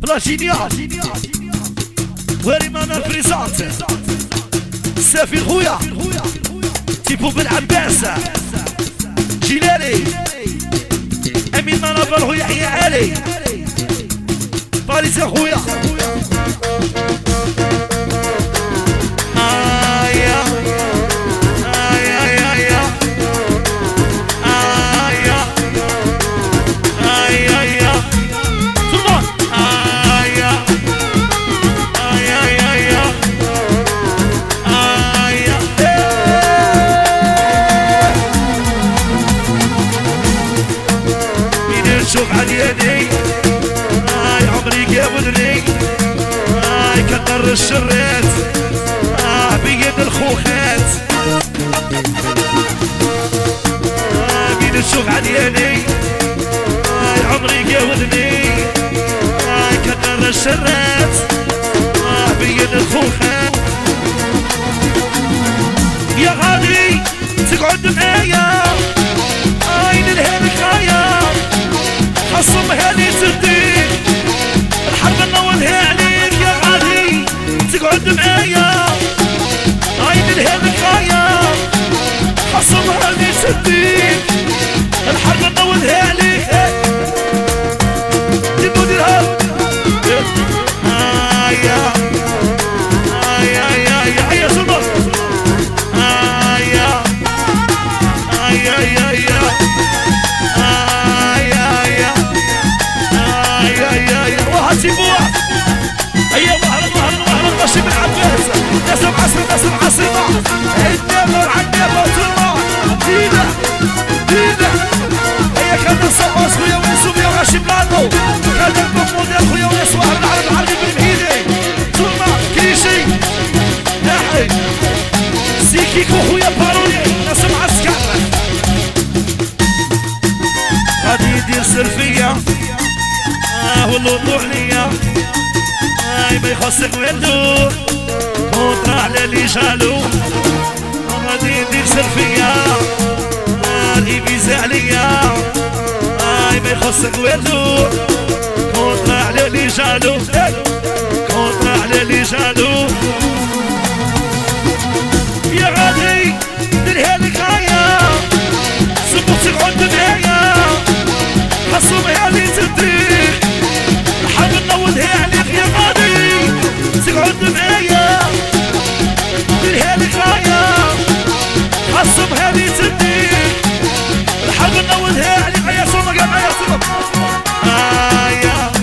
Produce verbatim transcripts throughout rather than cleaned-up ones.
بلاجينيا هواري مانار بريزانت سافي خويا تيبو بالعباس جيلالي امين منافر هو يحيى علي باريس يا خويا آيا آيا آيا آيا آيا آيا آيا سلمان آيا آيا آيا آيا آيا مين نشوف عدياني آي عمري قابلني آي كتر الشرات آه بيد الخوخات آه مين نشوف عدياني آي عمري قابلني آي كتر الشرات آه بيد الخوخات يا غالي تقعد معايا آي نلهي خايا خصم هالي تردي الحرب نولها عليك يا غالي تقعد معايا هاي نلهي خايا خصم هالي تردي الحرب نولها عليك جيبوا ديرها آيا آيا آيا آيا آيا سلمان آيا آيا آيا آيا سيبوها هيا وهر وهر وهر ماشي بالعباس ناس العصر ناس العاصمة النمر عالنمر تما دينا دينا هيا كان نصوص خويا ونسوم يا غاشي بلانو كان المفروض يا خويا وناس وهر العرب العربي بالمهيدي تما كيشي ناحي سيكيكو خويا باروني ناس معسكر غادي يدير سلفية آه والوضوح ليا آي ما يخصك ويردو كونترا على اللي جالو غادي ندير سلفية آه الإبيزا عليا آي ما يخصك ويردو كونترا على اللي جالو كونترا على اللي جالو يا غادي نديرها لك هايا سبوتي غد معايا خصوم هالي تدري الحرب نولها عليك يا غادي تقعد معايا ديرها لك رايا خصوم هالي تدري الحرب نولها عليك يا صومك يا معايا صومك آيا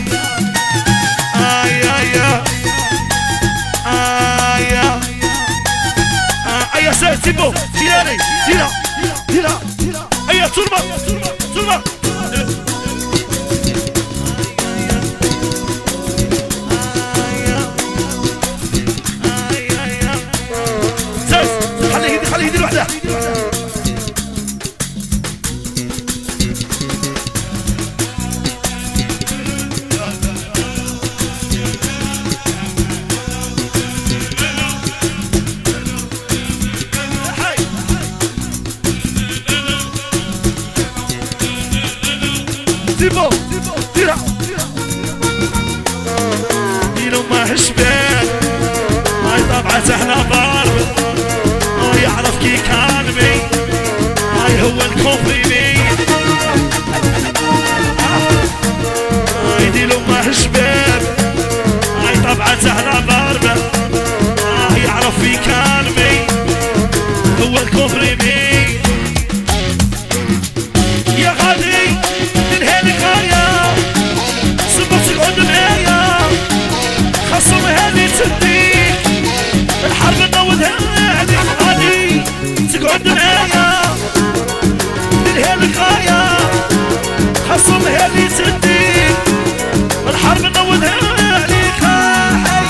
آيا آيا آيا آيا سيد سيبو ديراني ديرا ديرا آيا ترمى ترمى خليه يدير وحده ديبو ديرها ديرو ما هشبان هاي طبعة احنا ضارب يعرف كي كان مي هاي هو الكوفي مي هاي دي لو ما شباب هاي طبعا سهلة ضاربة هاي يعرف في كان مي هو الكوفي مي يا غالي تنهيني خايا سبت تقعد معايا خصم هذي تديك الحرب نودها تقعد معايا تنهي لك غاية خصم هذي تديك الحرب نودها عليك هاي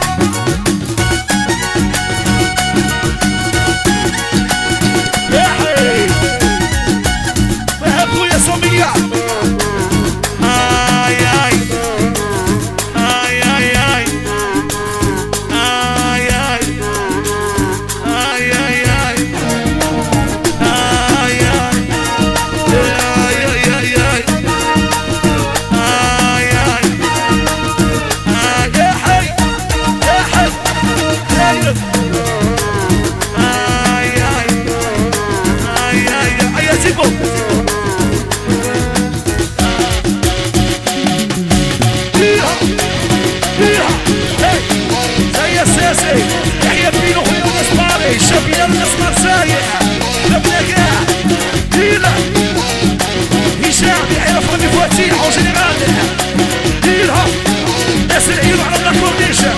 يا حي وهب خويا صومية آي آي آي آي آي آي آي آي اساسي يحيى بينو خويا وناس باري شابينا الناس مرسايح لبنا كاع ديلا هشام يحيى فهمي فواتيح وجنرال ديلها ناس العيون على بلا كورنيشة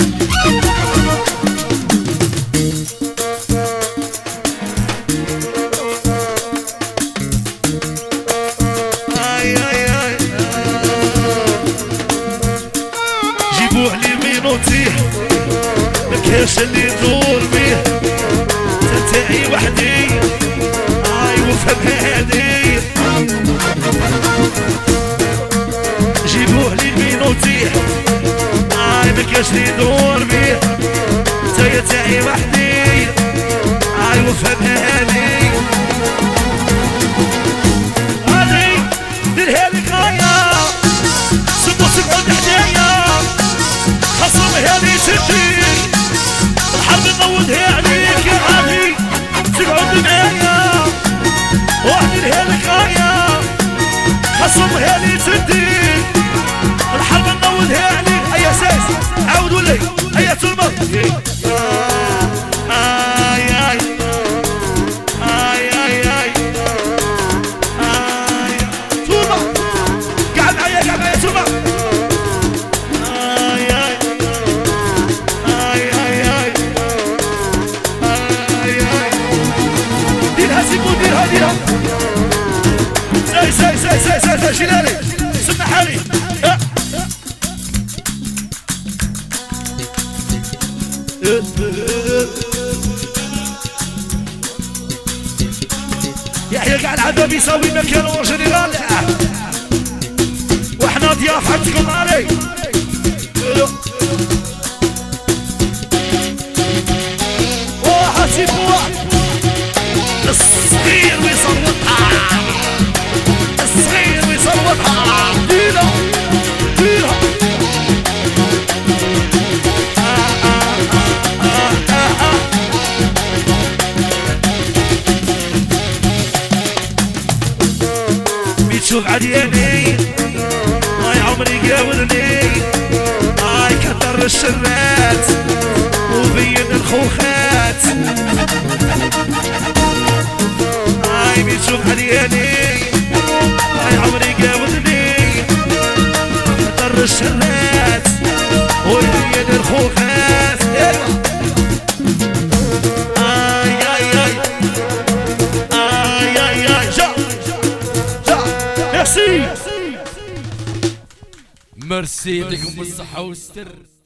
جيبوه لي مينوتيه الكاش اللي يدور بيه تاعي وحدي اي وفهم هادي جيبوه لي مينوتيه اي الكاش اللي يدور بيه تايا تاعي وحدي اي وفهم هادي هادي ديرها لي غاية سمو سمعود حدايا خصم هادي تدي الحرب نودها عليك يا غالي تقعد معايا وحديرها لك غاية خصم هادي تدي الحرب نودها عليك اي اساس عاودوا لي اي تلمر اي اي اي اي اي اي تلمر قاعد معايا قاعد معايا تلمر ديرها ديرها زي زي زي زي زي زي شيلالي سمع حالي يحيى قاعد عذاب يساوي مكانه جنرال واحنا ضياف عندكم علي واحد سيب واحد الصغير ويصوتها الصغير ويصوتها دينا دينا بتشوف عدياني هاي عمري قاولني هاي كتر الشرات وبين الخوخات هاي بتشوف عدياني هاي عمري قاولني كتر الشرات وبين الخوخات اي اي اي اي اي اي جا جا ميرسي ميرسي يديكم بالصحة والستر.